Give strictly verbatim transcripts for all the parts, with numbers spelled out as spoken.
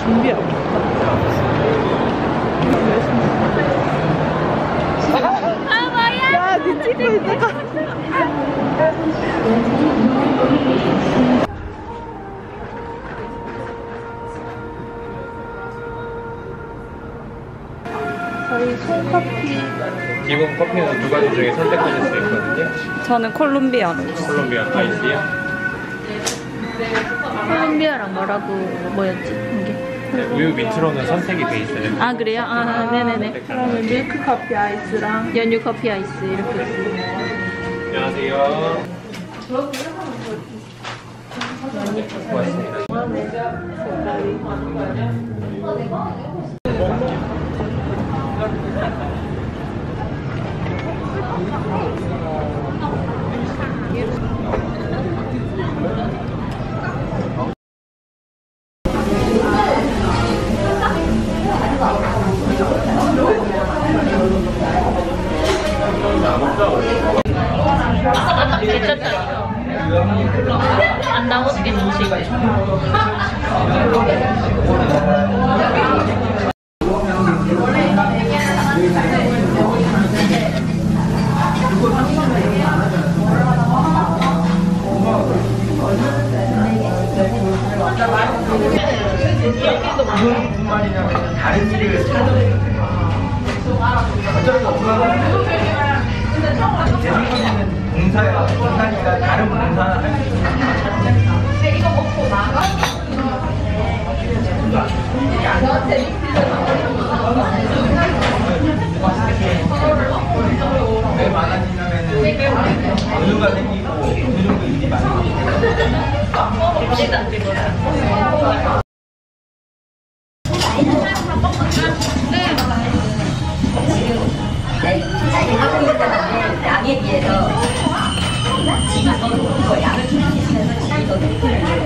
준비하고 아 뭐야? 야, 니 찍고 있다가 저희 손커피 기본 커피는 두 가지 중에 선택하실 수 있거든요. 저는 콜롬비아로. 콜롬비아 아이스요. 콜롬비아랑 뭐라고 뭐였지? 이게? 네, 우유 밑으로는 선택이 돼 있어요. 아 그래요? 아 네네네. 그러면 밀크 커피 아이스랑 연유 커피 아이스 이렇게. 안녕하세요. 고맙습니다. 괜찮다. 안 나오는 게 좋지. 무슨 말이냐면 다른 일을 찾아내는 어차피 엄마가 내 생각에는 봉사야 봉사니까 다른 봉사 할 수 있는 근데 이거 먹고 나가? 왜 많아지냐면은 연유가 생기고 어느 정도 일이 많아지고 양에 비해서 지가 더 높은 거 양을 투명해서 시간이 더 높은 거예요.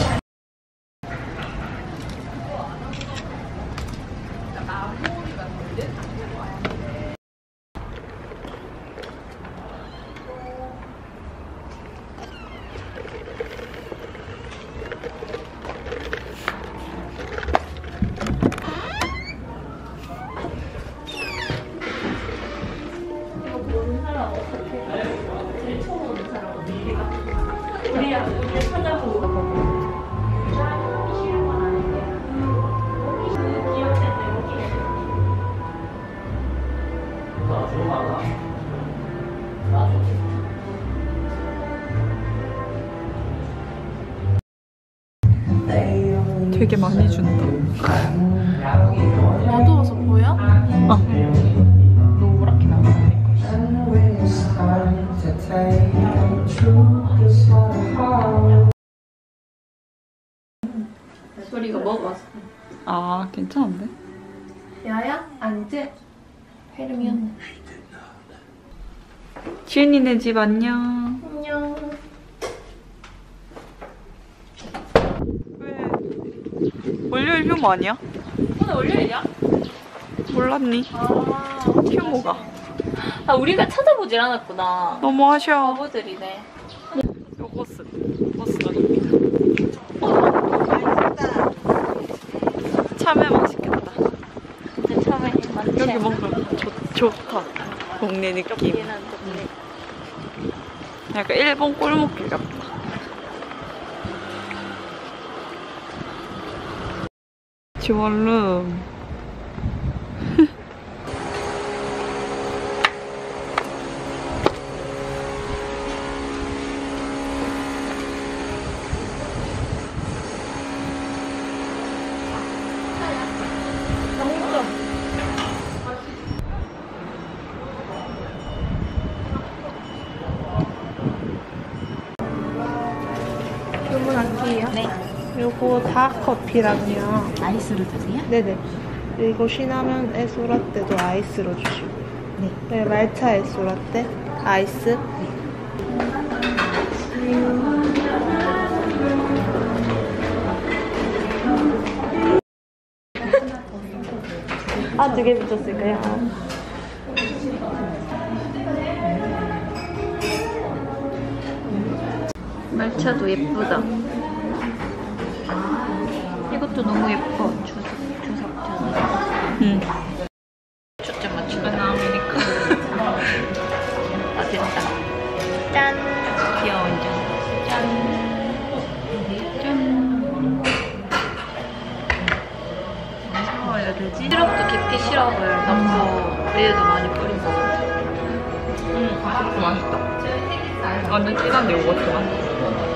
되게 많이 준다. 어두워서 보여? 어. 노랗게 나오네. 소리가 먹었어. 아 괜찮은데? 야야 앉지? 헤르미온네. 지은이네 집 안녕. 안녕. 왜? 월요일 휴무 아니야? 오늘 월요일이야? 몰랐니? 아, 휴무가. 아 우리가 찾아보질 않았구나. 너무 아쉬워. 바보들이네. 요 버스. 버스가 갑니다. 참외 맛있겠다. 근데 처음에 많지. 여기 뭔가 좋, 좋다. 동네 느낌. 여기는 동네. 약간 일본 꿀목길 같다. 지원룸. 주문할게요. 네. 요거 다커피랑요. 아이스로 드세요? 네네. 그리고 시나몬 에소라떼도 아이스로 주시고. 네. 네, 말차 에소라떼 아이스. 아, 두 개 붙였을까요? 아. 말차도 예쁘다. 이것도 너무 예뻐. 주스. 응. 초점 맞추는 아메리카. 아 됐다. 짠. 귀여워 이제. 짠. 짠. 뭐라고 해야 되지? 시럽도 계피 시럽을 넣고 위에도 많이 뿌린 거 같아. 음, 맛있다. 완전 진한데 요거트 맛.